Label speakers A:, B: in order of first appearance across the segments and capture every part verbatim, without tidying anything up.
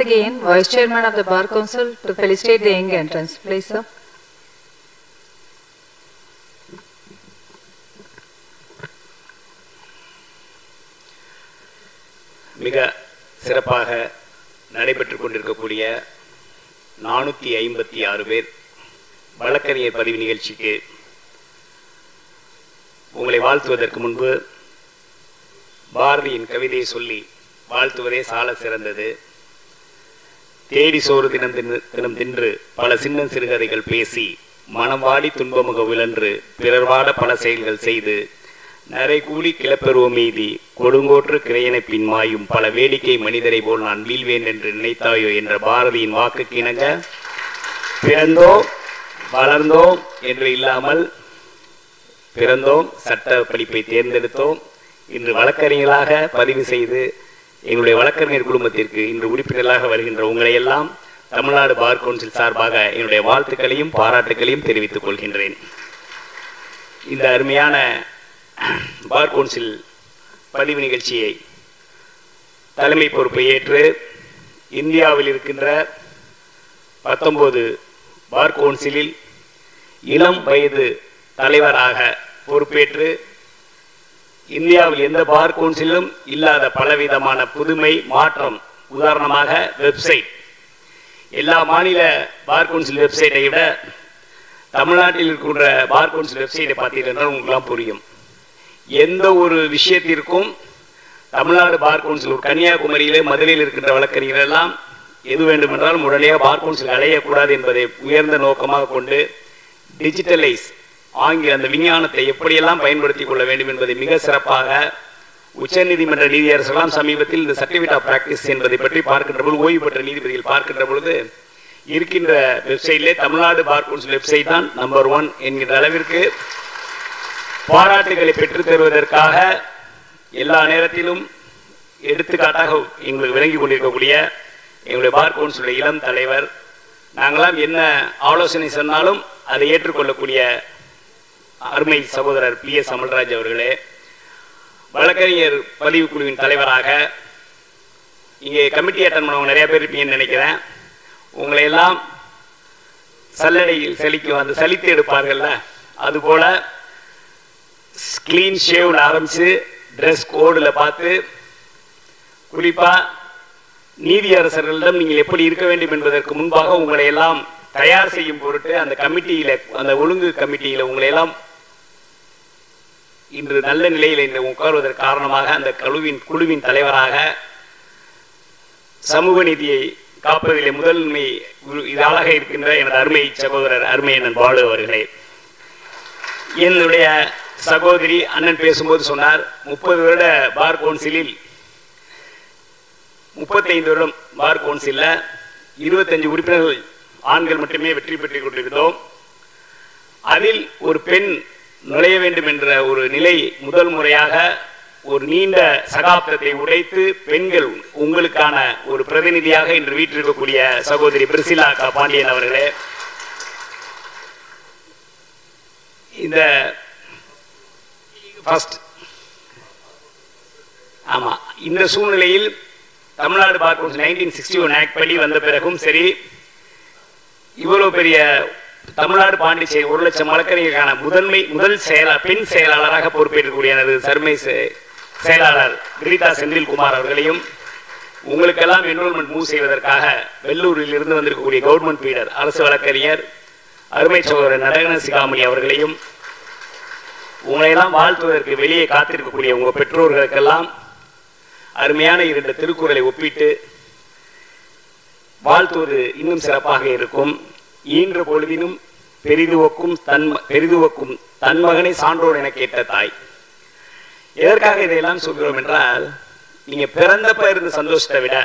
A: again Vice Chairman of the Bar Council to felicitate the young entrants. Please, sir.
B: மிக சிறப்பாக நடைபெற்றுக் கொண்டிருக்கக்கூடிய நானூற்றி ஐம்பத்தி ஆறு பேர் வழக்கறிஞர் பதிவு நிகழ்ச்சிக்கு உங்களை வாழ்த்துவதற்கு முன்பு பாரதியின் கவிதையை சொல்லி வாழ்த்துவதே சால சிறந்தது. தேடி சோறு தினம் தின்னு தினம் தின்று பல சின்ன சிறுகதைகள் பேசி மனம் வாடி துன்பமுக விழன்று பிறர் வாட பல செயல்கள் செய்து நரை கூலி கிளப்பெருவ மீதி கொடுங்கோற்று கிரையனை பின் மாயும் பல வேடிக்கை மனிதரை போல் நான் வீழ்வேன் என்று நினைத்தாயோ என்ற பாரதியின் வாக்குக்கு இணங்க பிறந்தோம் வளர்ந்தோம் என்று இல்லாமல் பிறந்தோம், சட்ட படிப்பை தேர்ந்தெடுத்தோம், இன்று வழக்கறிஞர்களாக பதிவு செய்து எங்களுடைய வழக்கறிஞர் குடும்பத்திற்கு இன்று உறுப்பினர்களாக வருகின்ற உங்களை எல்லாம் தமிழ்நாடு பார் கவுன்சில் சார்பாக என்னுடைய வாழ்த்துக்களையும் பாராட்டுகளையும் தெரிவித்துக் கொள்கின்றேன். இந்த அருமையான பார் கவுன்சில் பதிவு நிகழ்ச்சியை தலைமை பொறுப்பை ஏற்று இந்தியாவில் இருக்கின்ற பத்தொன்பது பார் கவுன்சிலில் இளம் வயது தலைவராக பொறுப்பேற்று இந்தியாவில் எந்த பார் கவுன்சிலும் இல்லாத பலவிதமான புதுமை மாற்றம், உதாரணமாக வெப்சைட், எல்லா மாநில பார் கவுன்சில் வெப்சைட்டை விட தமிழ்நாட்டில் இருக்கின்ற பார் கவுன்சில் வெப்சைட்டை பார்த்தீங்கன்னா உங்களுக்குலாம் புரியும். எந்த ஒரு விஷயத்திற்கும் தமிழ்நாடு பார் கவுன்சில் கன்னியாகுமரியிலே மதுரையில் இருக்கின்ற வழக்கறிஞர்கள் எல்லாம் எது வேண்டுமென்றாலும் உடனடியாக பார் கவுன்சில் அடையக்கூடாது என்பதை உயர்ந்த நோக்கமாக கொண்டு டிஜிட்டலைஸ் ஆங்கில அந்த விஞ்ஞானத்தை எப்படியெல்லாம் பயன்படுத்திக் கொள்ள வேண்டும் என்பதை மிக சிறப்பாக உச்சநீதிமன்ற நீதியரசெல்லாம் சமீபத்தில் இந்த சர்டிபிகேட் ஆஃப் பிராக்டிஸ் என்பதை பற்றி பார்க்கின்ற பொழுது, ஓய்வு பெற்ற நீதிபதிகள் பார்க்கின்ற பொழுது இருக்கின்ற வெப்சைட்லே தமிழ்நாடு பார் கவுன்சில் வெப்சைட் தான் நம்பர் ஒன் என்கின்ற அளவிற்கு பாராட்டுகளை பெற்றுத் தருவதற்காக எல்லா நேரத்திலும் எடுத்துக்காட்டாக எங்களுக்கு விளங்கி கொண்டிருக்கக்கூடிய எங்களுடைய பார் கவுன்சிலுடைய இளம் தலைவர், நாங்களாம் என்ன ஆலோசனை சொன்னாலும் அதை ஏற்றுக்கொள்ளக்கூடிய அருமை சகோதரர் பி எஸ் அமல்ராஜ் அவர்களே, வழக்கறிஞர் பதிவு குழுவின் தலைவராக இங்கே கமிட்டி அட்டன் பண்ணவங்க நிறைய பேர் இருப்பீங்கன்னு நினைக்கிறேன். உங்களை எல்லாம் சல்லடையில் சலிக்கும் அந்த சலித்து எடுப்பார்கள்ல, அதுபோல கிளீன் ஷேவ்ல ஆரம்பிச்சு ட்ரெஸ் கோடில் பார்த்து குறிப்பாக நீதியரசர்களிடம் நீங்கள் எப்படி இருக்க வேண்டும் என்பதற்கு முன்பாக உங்களை எல்லாம் தயார் செய்யும் பொருட்டு அந்த கமிட்டியில, அந்த ஒழுங்கு கமிட்டியில உங்களை எல்லாம் இன்று நல்ல நிலையில் இந்த உட்காருவதற்கு காரணமாக அந்த குழுவின் குழுவின் தலைவராக சமூக நீதியை காப்பதிலே முதன்மை இதாளாக இருக்கின்ற எனது அருமை சகோதரர் அருமை அண்ணன் பாலு அவர்களே, என்னுடைய சகோதரி அண்ணன் பேசும்போது சொன்னார், முப்பது வருட பார் கவுன்சிலில் முப்பத்தைந்து வருடம் பார் கவுன்சிலில் இருபத்தஞ்சு உறுப்பினர்கள் ஆண்கள் மட்டுமே வெற்றி பெற்றுக் கொண்டிருந்தோம். அதில் ஒரு பெண் நுழைய வேண்டும் என்ற ஒரு நிலை முதல் முறையாக ஒரு நீண்ட சகாப்தத்தை உடைத்து பெண்கள் உங்களுக்கான ஒரு பிரதிநிதியாக இன்று வீற்றிருக்கக்கூடிய சகோதரி பிரிசிலா கா பாண்டியன் அவர்களே, இந்த ஃபர்ஸ்ட் ஆமா இந்த சூழ்நிலையில் Tamil Nadu bar council nineteen sixty one act படி வந்த பிறகும் சரி, இவ்வளவு பெரிய தமிழ்நாடு பாண்டிச்சேரி ஒரு லட்சம் வழக்கறிஞருக்கான முதன்மை முதல் செயலாளர் பெண் செயலாளராக பொறுப்பேற்றக்கூடிய எனது சர்மை செயலாளர் கிரீதா செந்தில்குமார் அவர்களையும், உங்களுக்கெல்லாம் என்ரோல்மெண்ட் மூவ் செய்வதற்காக வெள்ளூரில் இருந்து வந்திருக்கக்கூடிய கவர்மெண்ட் பீடர் அரசு வழக்கறிஞர் அருமை சகோதரர் நடகன சிகாமணி அவர்களையும், உங்களையெல்லாம் வாழ்த்துவதற்கு வெளியே காத்திருக்கக்கூடிய உங்கள் பெற்றோர்களுக்கெல்லாம் அருமையான இரண்டு திருக்குறளை ஒப்பிட்டு வாழ்த்துவது இன்னும் சிறப்பாக இருக்கும். ஈன்ற பொழுதினும் பெரிதுவக்கும் தன் பெரிதுவக்கும் தன் மகனை சான்றோர் என கேட்ட தாய். எதற்காக இதையெல்லாம் சொல்கிறோம் என்றால், நீங்க பிறந்தப்ப இருந்த சந்தோஷத்தை விட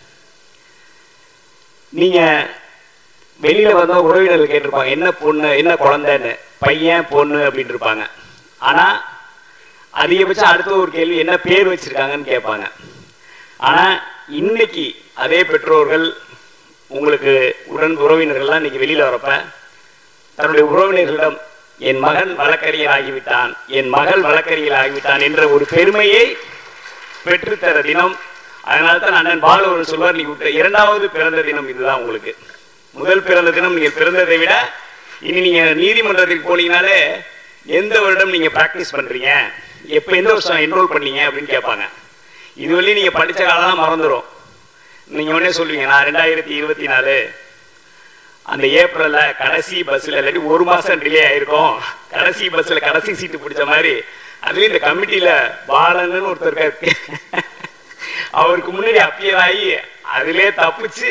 B: நீங்க வெளியில வந்தா உறவினர்கள் கேட்டிருப்பாங்க, என்ன பொண்ணு என்ன குழந்தைன்னு, பையன் பொண்ணு அப்படின்னு இருப்பாங்க. ஆனா அதிகபட்சம் அடுத்த ஒரு கேள்வி என்ன பேர் வச்சிருக்காங்கன்னு கேட்பாங்க. ஆனா இன்னைக்கு அதே பெற்றோர்கள் உங்களுக்கு உடன் உறவினர்கள்லாம் இன்னைக்கு வெளியில வரப்ப தன்னுடைய உறவினர்களிடம் என் மகன் வழக்கறிஞர் ஆகிவிட்டான், என் மகள் வழக்கறிஞர் ஆகிவிட்டான் என்ற ஒரு பெருமையை பெற்றுத்தர தினம், அதனால தான் அண்ணன் பாலு அவர் சொல்வார், நீங்க விட்ட இரண்டாவது பிறந்த தினம் இதுதான் உங்களுக்கு. முதல் பிறந்த தினம் நீங்க பிறந்ததை விட இனி நீங்க நீதிமன்றத்துக்கு போனீங்கனாலே எந்த வருடம் நீங்க பிராக்டிஸ் பண்றீங்க, எப்ப எந்த வருஷம் என்ரோல் பண்ணீங்க அப்படின்னு கேட்பாங்க. இதுவரையும் நீங்க படிச்ச காலம் மறந்துடும். நீங்க உடனே சொல்லுவீங்க, நான் ரெண்டாயிரத்தி இருபத்தி நாலு அந்த ஏப்ரல்ல கடைசி பஸ்ல இல்லாட்டி ஒரு மாசம் டிலே ஆயிருக்கும், கடைசி பஸ்ல கடைசி சீட்டு பிடிச்ச மாதிரி. அதுலயும் இந்த கமிட்டியில பாலன்னு ஒருத்தர் இருக்காரு, அவருக்கு முன்னாடி அப்பியர் ஆகி அதுலயே தப்பிச்சு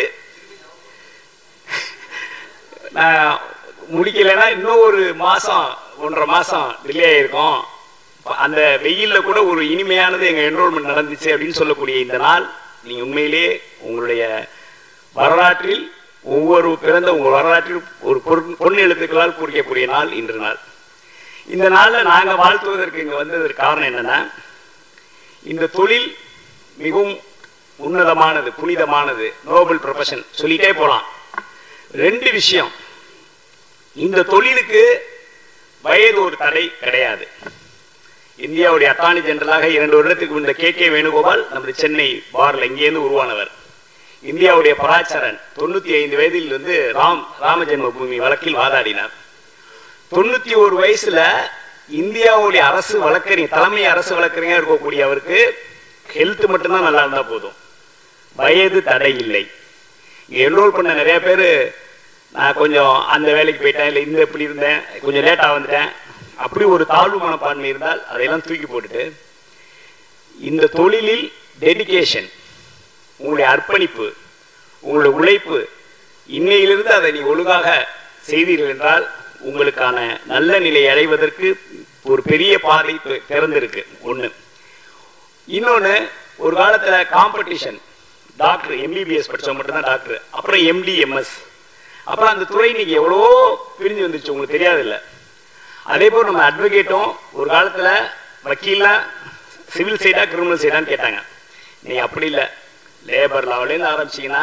B: நான் முடிக்கலைன்னா இன்னும் ஒரு மாசம் ஒன்றரை மாசம் டிலே ஆயிருக்கும். அந்த வெயில்ல கூட ஒரு இனிமையானது எங்க என்ரோல்மெண்ட் நடந்துச்சு அப்படின்னு சொல்லக்கூடிய இந்த நாள் நீங்க உண்மையிலேயே உங்களுடைய வரலாற்றில் ஒவ்வொரு பிறந்த உங்க வரலாற்றில் ஒரு பொன் எழுத்துக்களால் குறிக்கக்கூடிய நாள் இன்று நாள். இந்த நாள்ல நாங்க வாழ்த்துவதற்கு இங்க வந்ததற்கு காரணம் என்னன்னா, இந்த தொழில் மிகவும் உன்னதமானது, புனிதமானது, நோபல் ப்ரொஃபஷன் சொல்லிட்டே போலாம். ரெண்டு விஷயம், இந்த தொழிலுக்கு வயது ஒரு தடை கிடையாது. இந்தியாவுடைய அட்டார்னி ஜெனரலாக இரண்டு வருடத்துக்கு இந்த கே கே வேணுகோபால் நம்முடைய சென்னை பார்ல இங்கேருந்து உருவானவர். இந்தியாவுடைய பராச்சரன் தொண்ணூத்தி ஐந்து வயதில் வந்து ராம் ராம ஜென்ம பூமி வழக்கில் வாதாடினார். தொண்ணூத்தி ஒரு வயசுல இந்தியாவுடைய அரசு வழக்கறிஞர், தலைமை அரசு வழக்கறிஞர் இருக்கக்கூடிய அவருக்கு ஹெல்த் மட்டும்தான் நல்லா இருந்தா போதும், வயது தடை இல்லை. என்ரோல் பண்ண நிறைய பேர் நான் கொஞ்சம் அந்த வேலைக்கு போயிட்டேன், இல்லை இந்த இப்படி இருந்தேன், கொஞ்சம் லேட்டா வந்துட்டேன், அப்படி ஒரு தாழ்வு மனப்பான்மை இருந்தால் அதையெல்லாம் தூக்கி போட்டுட்டு இந்த தொழிலில் டெடிகேஷன், உங்களுடைய அர்ப்பணிப்பு, உங்களுடைய உழைப்பு, இன்னையிலிருந்து அதை நீ ஒழுங்காக செய்தீர்கள் என்றால் உங்களுக்கான நல்ல நிலையை அடைவதற்கு ஒரு பெரிய பாதை திறந்திருக்கு. ஒண்ணு. இன்னொன்னு, ஒரு காலத்துல காம்படிஷன், டாக்டர் எம்பிபிஎஸ் படிச்சவங்க மட்டும்தான் டாக்டர், அப்புறம் எம்டி எம்எஸ், அப்புறம் அந்த துறை இன்னைக்கு எவ்வளோ பிரிஞ்சு வந்துருச்சு, உங்களுக்கு தெரியாது இல்லை. அதே போல் நம்ம அட்வொகேட்டும் ஒரு காலத்துல வக்கீலா சிவில் சைடா கிரிமினல் சைடான்னு கேட்டாங்க. நீ அப்படி இல்லை, லேபர் லாவிலேருந்து ஆரம்பிச்சீங்கன்னா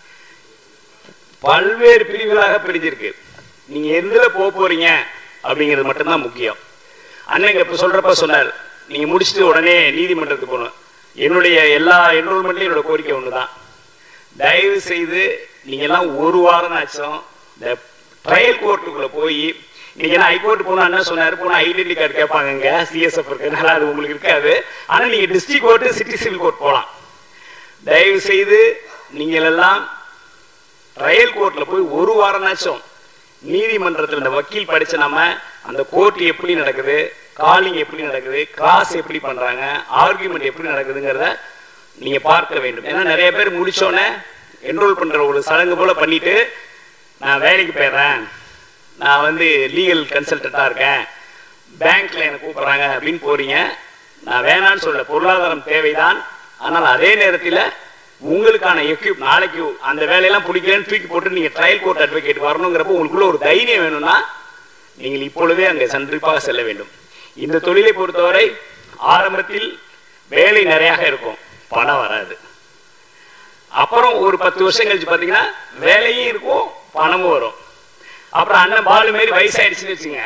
B: பல்வேறு பிரிவுகளாக பிரிஞ்சிருக்கு. நீங்க எதுல போக போறீங்க அப்படிங்கிறது மட்டும்தான் முக்கியம். அன்னைக்கு இப்ப சொல்றப்ப சொன்னார், நீங்க முடிச்சுட்டு உடனே நீதிமன்றத்துக்கு போகணும். என்னுடைய எல்லா என்ரோல்மெண்ட்லயும் என்னோட கோரிக்கை ஒண்ணுதான், தயவு செய்து நீங்க எல்லாம் ஒரு வாரம் ஆச்சும் இந்த ட்ரையல் கோர்ட்டுக்குள்ள போய், நீங்க என்ன ஹைகோர்ட் போனா என்ன சொன்னாரு, போனா ஐடென்டி கார்டு கேட்பாங்க, சிஎஸ்எஃப் இருக்கிறதுனால அது உங்களுக்கு இருக்காது. ஆனா நீங்க district court city civil court போகலாம். தயவு செய்து நீங்கள் எல்லாம் ட்ரையல் கோர்ட்ல போய் ஒரு வாரம்னாச்சும் நீதிமன்றத்தில் இந்த வக்கீல் படிச்ச நம்ம அந்த கோர்ட் எப்படி நடக்குது, காலிங் எப்படி நடக்குது, கிளாஸ் எப்படி பண்றாங்க, ஆர்கியூமெண்ட் எப்படி நடக்குதுங்கிறத நீங்க பார்க்க வேண்டும். ஏன்னா நிறைய பேர் முடிச்சோன்னே என்ரோல் பண்ற ஒரு சடங்கு போல பண்ணிட்டு நான் வேலைக்கு போயிடுறேன், நான் வந்து லீகல் கன்சல்டண்டா இருக்கேன், பேங்க்ல எனக்கு கூப்பிடுறாங்க அப்படின்னு போறீங்க. நான் வேணான்னு சொல்ல, பொருளாதாரம் தேவைதான், ஆனால் அதே நேரத்தில் உங்களுக்கான எக்யூப் நாளைக்கு அந்த வேலையெல்லாம் பிடிக்கலன்னு தூக்கி போட்டு நீங்க ட்ரையல் கோர்ட் அட்வொகேட் வரணுங்கிறப்ப உங்களுக்குள்ள ஒரு தைரியம் வேணும்னா நீங்கள் இப்பொழுதே அங்கே சந்திப்பாக செல்ல வேண்டும். இந்த தொழிலை பொறுத்தவரை ஆரம்பத்தில் வேலை நிறைய இருக்கும், பணம் வராது. அப்புறம் ஒரு பத்து வருஷம் கழிச்சு பாத்தீங்கன்னா வேலையும் இருக்கும், பணமும் வரும். அப்புறம் அண்ணன் பாலு மாரி வயசாயிடுச்சுன்னு வச்சுங்க,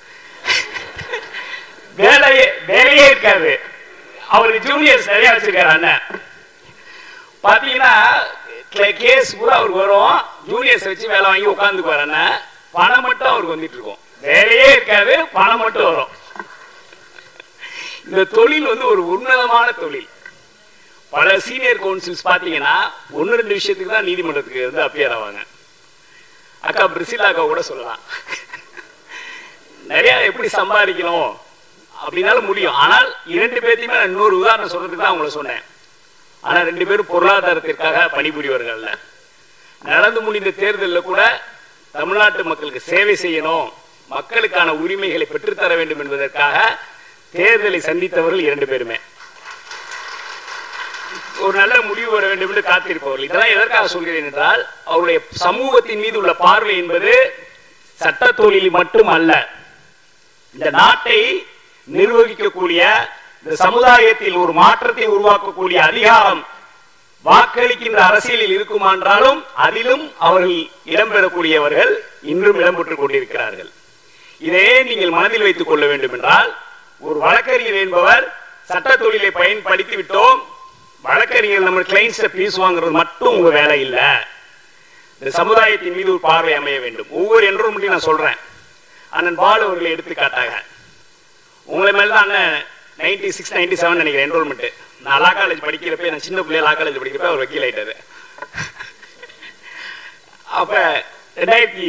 B: வேலையே வேலையே இருக்காது. அவருக்கு ஜூனியர்ஸ் நிறைய வச்சிருக்காரு அண்ணன். பாத்தீங்கன்னா கேஸ் பூரா அவருக்கு வரும், ஜூனியர்ஸ் வச்சு வேலை வாங்கி உட்காந்துக்குவார் அண்ணன். பணம் மட்டும் அவருக்கு வந்துட்டு இருக்கும், வேலையே இருக்காது, பணம் மட்டும் வரும். இந்த தொழில் வந்து ஒரு உன்னதமான தொழில். பல சீனியர் கவுன்சில்ஸ் பாத்தீங்கன்னா ஒன்னு ரெண்டு விஷயத்துக்கு தான் நீதிமன்றத்துக்கு வந்து அப்பியர் ஆவாங்க. அக்கா பிரிசிலா அக்கா கூட சொல்லலாம், நிறைய எப்படி சம்பாதிக்கணும் அப்படின்னாலும் முடியும். ஆனால் இரண்டு பேர்த்தையுமே நான் இன்னொரு உதாரணம் சொல்றதுக்கு தான் அவங்கள சொன்னேன். ஆனா ரெண்டு பேரும் பொருளாதாரத்திற்காக பணிபுரியவர்கள். நடந்து முடிந்த தேர்தலில் கூட தமிழ்நாட்டு மக்களுக்கு சேவை செய்யணும், மக்களுக்கான உரிமைகளை பெற்றுத்தர வேண்டும் என்பதற்காக தேர்தலை சந்தித்தவர்கள் இரண்டு பேருமே. ஒரு நல்ல முடிவு வர வேண்டும் என்று காத்திருப்பவர்கள். இதெல்லாம் எதற்காக சொல்கிறேன் என்றால், அவருடைய சமூகத்தின் மீது உள்ள பார்வை என்பது சட்ட தொழில் மட்டும் அல்ல, இந்த நாட்டை நிர்வகிக்கக்கூடிய, இந்த சமுதாயத்தில் ஒரு மாற்றத்தை உருவாக்கக்கூடிய அதிகாரம் வாக்களிக்கின்ற அரசியலில் இருக்குமான்றாலும் அதிலும் அவர்கள் இடம்பெறக்கூடியவர்கள் இன்றும் இடம்பெற்றுக் கொண்டிருக்கிறார்கள். இதே நீங்கள் மனதில் வைத்துக் கொள்ள வேண்டும் என்றால், ஒரு வழக்கறிஞர் என்பவர் சட்ட தொழிலை பயன்படுத்தி விட்டோம், வழக்கறிஞர்கள் நம்ம கிளைண்ட்ஸை பீஸ் வாங்குறது மட்டும் உங்க வேலை இல்லை. இந்த சமுதாயத்தின் மீது ஒரு பார்வை அமைய வேண்டும். ஒவ்வொரு என்ரோல்மெண்ட்டையும் நான் சொல்றேன். அண்ணன் பாலு அவர்களை எடுத்துக்காட்டாக உங்களை மேலதான் அண்ணன் நைன்டி சிக்ஸ் நைன்டி செவன் நினைக்கிறேன் என்ரோல்மெண்ட். நான் லா காலேஜ் படிக்கிறப்ப நான் சின்ன பிள்ளைய லா காலேஜ் படிக்கிறப்ப அவர் வக்கீல் ஆயிட்டாரு. அப்ப ரெண்டாயிரத்தி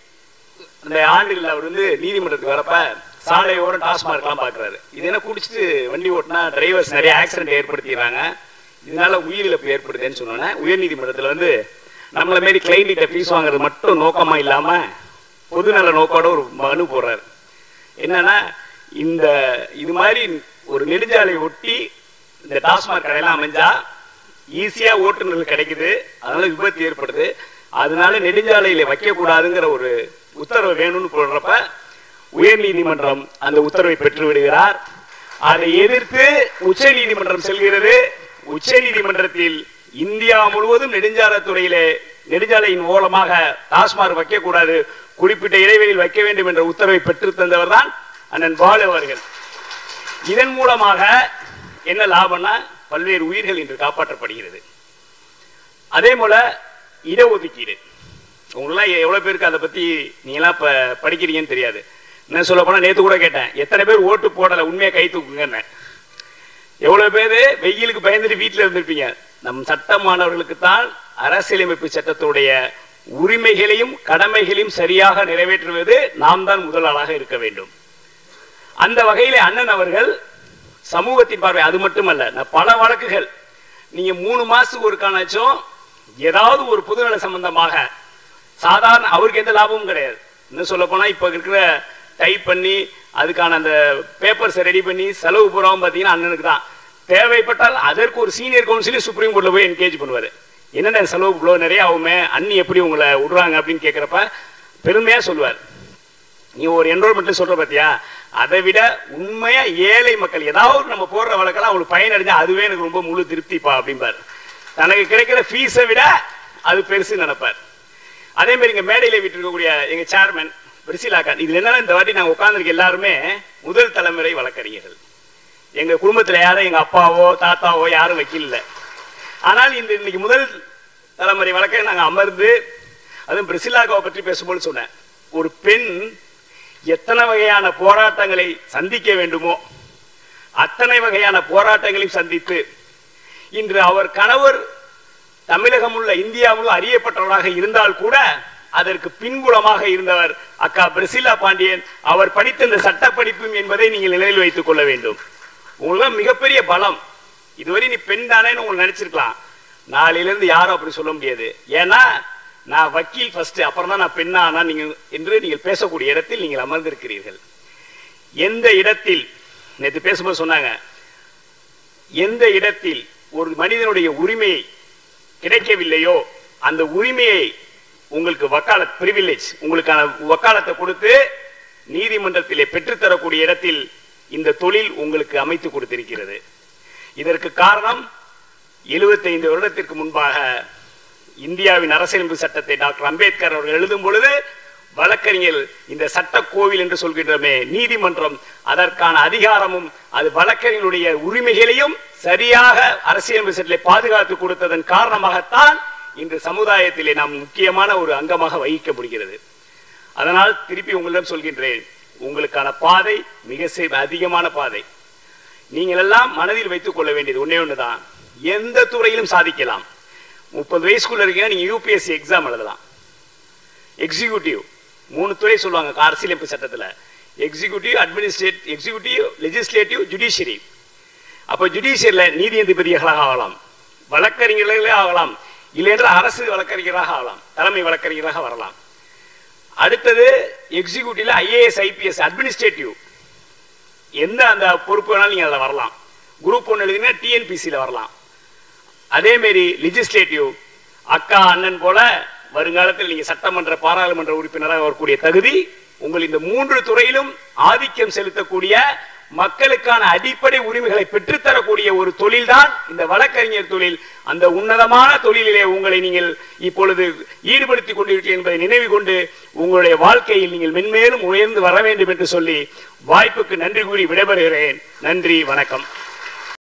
B: அந்த ஆண்டுகளில் அவர் வந்து நீதிமன்றத்துக்கு வரப்ப சாலையோட டாஸ்மார்க் எல்லாம் பாக்குறாரு. இது என்ன குடிச்சிட்டு வண்டி ஓட்டினா டிரைவர்ஸ் நிறைய ஆக்சிடென்ட் ஏற்படுத்திடுறாங்க, இதனால உயிரிழப்பு ஏற்படுதுன்னு சொன்னோன்னே உயர் நீதிமன்றத்தில் வந்து நம்மள மாரி கிளைண்ட்ட ஃபீஸ் வாங்குறது மட்டும் நோக்கமா இல்லாம பொதுநல நோக்கோட ஒரு மனு போடுறாரு. என்னன்னா இந்த இது மாதிரி ஒரு நெடுஞ்சாலை ஒட்டி இந்த டாஸ்மாக் கடையெல்லாம் அமைஞ்சா ஈஸியா ஓட்டுநர்கள் கிடைக்குது, அதனால விபத்து ஏற்படுது, அதனால நெடுஞ்சாலையில வைக்க கூடாதுங்கிற ஒரு உத்தரவு வேணும்னு போடுறப்ப உயர் நீதிமன்றம் அந்த உத்தரவை பெற்று விடுகிறார். அதை எதிர்த்து உச்ச நீதிமன்றம் செல்கிறது. உச்ச நீதிமன்றத்தில் இந்தியா முழுவதும் நெடுஞ்சாலைத்துறையிலே நெடுஞ்சாலையின் மூலமாக டாஸ்மாக் வைக்க கூடாது, குறிப்பிட்ட இடைவெளியில் வைக்க வேண்டும் என்ற உத்தரவை பெற்று தந்தவர் தான் அண்ணன் பாலு அவர்கள். இதன் மூலமாக என்ன லாபம்னா பல்வேறு உயிர்கள் இன்று காப்பாற்றப்படுகிறது. அதே போல இடஒதுக்கீடு உங்களெல்லாம் எவ்வளவு பேருக்கு அதை பத்தி நீங்களாம் இப்ப படிக்கிறீங்கன்னு தெரியாது. என்ன சொல்ல போனா நேத்து கூட கேட்டேன், எத்தனை பேர் ஓட்டு போடல உண்மையா கை தூக்குங்க. எவ்வளவு பேரு வெயிலுக்கு பயந்துட்டு வீட்டுல இருந்திருப்பீங்க. நம் சட்டமானவர்களுக்கு தான் அரசியலமைப்பு சட்டத்துடைய உரிமைகளையும் கடமைகளையும் சரியாக நிறைவேற்றுவது நாம் தான் முதலாளாக இருக்க வேண்டும். அந்த வகையிலே அண்ணன் அவர்கள் சமூகத்தின் பார்வை அது மட்டுமல்ல, பல வழக்குகள் நீங்க மூணு மாசத்துக்கு ஒரு காணாச்சும் ஏதாவது ஒரு பொதுநல சம்பந்தமாக சாதாரண அவருக்கு எந்த லாபமும் கிடையாது. இன்னும் சொல்ல போனா இப்ப இருக்கிற டைப் பண்ணி அதுக்கான அந்த பேப்பர்ஸ் ரெடி பண்ணி செலவு போறோம் பாத்தீங்கன்னா அண்ணனுக்கு தான். தேவைப்பட்டால் அதற்கு ஒரு சீனியர் கவுன்சிலர் சுப்ரீம் கோர்ட்ல போய் என்கேஜ் பண்ணுவாரு. என்னென்ன செலவு இவ்வளோ நிறைய ஆகுமே, அண்ணி எப்படி உங்களை விடுறாங்க அப்படின்னு கேட்கிறப்ப பெருமையா சொல்லுவார். நீ ஒரு என்ரோல்மெண்ட் சொல்ற பாத்தியா, அதை விட உண்மையா ஏழை மக்கள் ஏதாவது நம்ம போடுற வழக்கெல்லாம் அவங்களுக்கு பயனடைஞ்சா அதுவே எனக்கு ரொம்ப முழு திருப்திப்பா அப்படிம்பார். தனக்கு கிடைக்கிற ஃபீஸை விட அது பெருசு நினைப்பார். அதே மாதிரி இங்க மேடையில விட்டு இருக்கக்கூடிய எங்க சேர்மன் பிரிசிலாக்கான், இதுல என்னன்னா இந்த வாட்டி நாங்க உட்கார்ந்துருக்க எல்லாருமே முதல் தலைமுறை வழக்கறிஞர்கள். எங்க குடும்பத்துல யாரும் எங்க அப்பாவோ தாத்தாவோ யாரும் வக்கீல் இல்லை. ஆனால் இந்த இன்னைக்கு முதல் தலைமுறை வழக்கை நாங்க அமர்ந்து அதுவும் பிரிசிலாக்காவை பற்றி பேசும்போது சொன்னேன், ஒரு பெண் எத்தனை வகையான போராட்டங்களை சந்திக்க வேண்டுமோ அத்தனை வகையான போராட்டங்களையும் சந்தித்து இன்று அவர் கணவர் தமிழகம் உள்ள இந்தியாவில் அறியப்பட்டவராக இருந்தால் கூட அதற்கு பின்புலமாக இருந்தவர் அக்கா பிரிசிலா பாண்டியன். அவர் படித்த இந்த சட்ட படிப்பும் என்பதை நீங்கள் நினைவில் வைத்துக் கொள்ள வேண்டும். உங்களுக்கு மிகப்பெரிய பலம். இதுவரை நீ பெண் தானேன்னு உங்களுக்கு நினைச்சிருக்கலாம், நாளையிலிருந்து யாரும் அப்படி சொல்ல முடியாது. ஏன்னா நான் வக்கீல் ஃபர்ஸ்ட், அப்புறம் தான் நான் பெண்ணா ஆனா நீங்க என்று நீங்கள் பேசக்கூடிய இடத்தில் நீங்கள் அமர்ந்திருக்கிறீர்கள். எந்த இடத்தில் நேற்று பேசும்போது சொன்னாங்க, எந்த இடத்தில் ஒரு மனிதனுடைய உரிமையை கிடைக்கவில்லையோ அந்த உரிமையை உங்களுக்கு வக்காலத் பிரிவிலேஜ் உங்களுக்கான வக்காலத்தை கொடுத்து நீதிமன்றத்திலே பெற்றுத்தரக்கூடிய இடத்தில் இந்த தொழில் உங்களுக்கு அமைத்து கொடுத்திருக்கிறது. இதற்கு காரணம் எழுபத்தி ஐந்து வருடத்திற்கு முன்பாக இந்தியாவின் அரசியலமைப்பு சட்டத்தை டாக்டர் அம்பேத்கர் அவர்கள் எழுதும் பொழுது வழக்கறிஞர் இந்த சட்ட கோவில் என்று சொல்கின்றமே நீதிமன்றம், அதற்கான அதிகாரமும் அது வழக்கறிஞருடைய உரிமைகளையும் சரியாக அரசியலமைப்பு சட்டத்தை பாதுகாத்து கொடுத்ததன் காரணமாகத்தான் இன்று சமுதாயத்திலே நாம் முக்கியமான ஒரு அங்கமாக வகிக்க முடிகிறது. அதனால் திருப்பி உங்களிடம் சொல்கின்றேன், உங்களுக்கான பாதை மிக அதிகமான பாதை. நீங்கள் எல்லாம் மனதில் வைத்துக் கொள்ள வேண்டியது ஒன்னே ஒண்ணுதான், எந்த துறையிலும் சாதிக்கலாம். முப்பது வயசுக்குள்ள இருக்கீங்க, நீங்க யூபிஎஸ்சி எக்ஸாம் எழுதலாம். எக்ஸிக்யூட்டிவ் மூணு துறை சொல்லுவாங்க அரசியலமைப்பு சட்டத்துல, executive, administrative, executive, legislative, judiciary. அப்ப ஜுடிஷியரில் நீதிபதிகளாக ஆகலாம், வழக்கறிஞர்களே ஆகலாம், இல்லை என்றால் அரசு வழக்கறிஞராக ஆகலாம், தலைமை வழக்கறிஞராக வரலாம். அடுத்தது எக்ஸிக்யூட்டிவ்ல ஐஏஎஸ், ஐபிஎஸ், அட்மினிஸ்ட்ரேட்டிவ் எந்த அந்த பொறுப்பு வேணாலும் நீங்க அதில் வரலாம். குரூப் ஒன்று எழுதினா டிஎன்பிசியில் வரலாம். அதே மாதிரி லெஜிஸ்லேட்டிவ் அக்கா அண்ணன் போல வருங்காலத்தில் நீங்க சட்டமன்ற பாராளுமன்ற உறுப்பினராக வரக்கூடிய தகுதி உங்கள் இந்த மூன்று துறையிலும் ஆதிக்கம் செலுத்தக்கூடிய மக்களுக்கான அடிப்படை உரிமைகளை பெற்றுத்தரக்கூடிய ஒரு தொழில் தான் இந்த வழக்கறிஞர் தொழில். அந்த உன்னதமான தொழிலிலே உங்களை நீங்கள் இப்பொழுது ஈடுபடுத்திக் கொண்டிருக்கிறீர்கள் என்பதை நினைவு கொண்டு உங்களுடைய வாழ்க்கையில் நீங்கள் மென்மேலும் உயர்ந்து வர வேண்டும் என்று சொல்லி வாய்ப்புக்கு நன்றி கூறி விடைபெறுகிறேன். நன்றி, வணக்கம்.